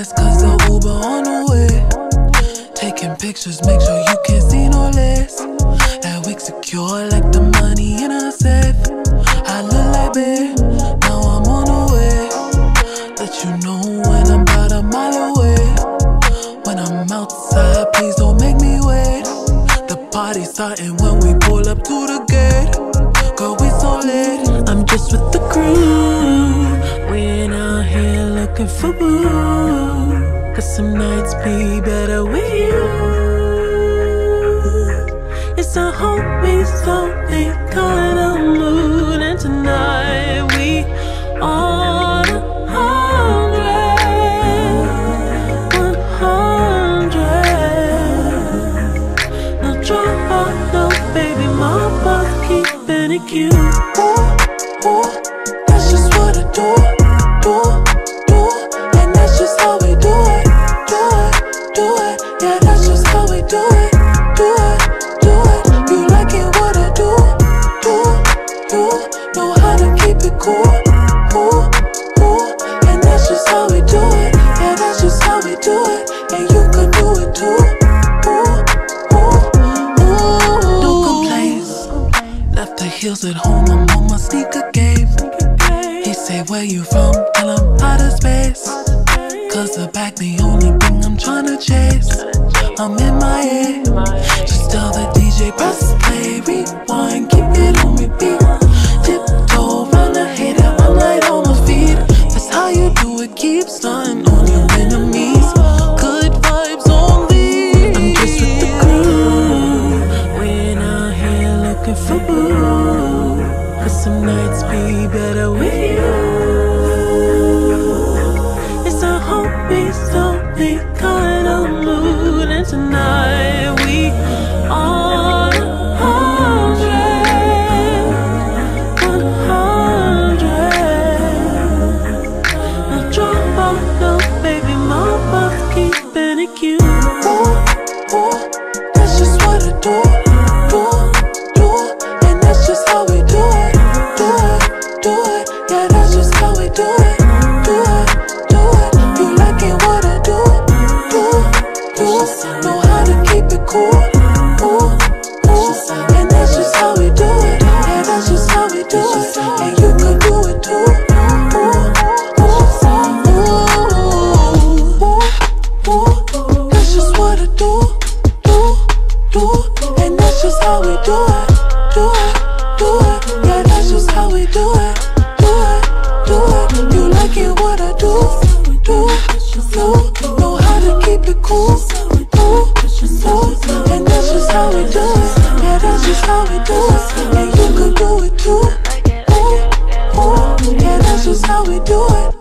fast cause the Uber on the way. Taking pictures, make sure you can't see no less. That wig secure like the money in a safe. I look like babe, now I'm on the way. Let you know when I'm about a mile away. When I'm outside, please don't make me wait. The party's starting when we pull up to the gate. Girl, we so late. I'm just with the crew. We ain't out here looking for boo. Cause some nights be better with you. It's a homie, slowly kind of mood. And tonight we on 100. No drama, no baby, my boss keepin' it cute. Ooh, ooh, that's just what I do. And that's just how we do it. Yeah, that's just how we do it. You like it what I do. You know how to keep it cool. And that's just how we do it. Yeah, that's just how we do it. And you can do it too. No complaints. Left the heels at home, I'm on my sneaker game. He say, where you from? Tell him out of space. Cause the bag the only thing I'm tryna chase. I'm in my head. Just tell the DJ press play, rewind, keep it on repeat. Tiptoe round the hater, I'm light on my feet. That's how you do it, keep stunting on your enemies. Good vibes only. I'm just with the crew. We ain't out here looking for boo. Cause some nights be better with you. Slowly kind of mood, and tonight we on 100. No drama, no baby, my boss keepin' it cute. Ooh, that's just what I do. And that's just how we do it. Yeah, that's just how we do it. Know how to keep it cool. And that's just how we do it. Yeah, that's just how we do it. And you can do it too. That's just what I do. And that's just how we do it. Yeah, that's just how we do it. You like it what I do. Know how to keep it cool. And that's just how we do it. Yeah, that's just how we do it. And you could do it too. Yeah, that's just how we do it.